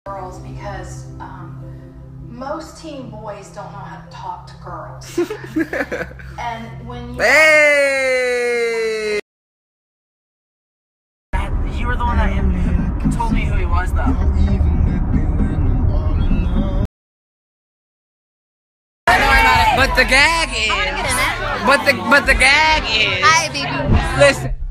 girls because most teen boys don't know how to talk to girls. And when you you were the one that told me who he was, though. But the gag is. But the gag is. Hi, baby. Listen.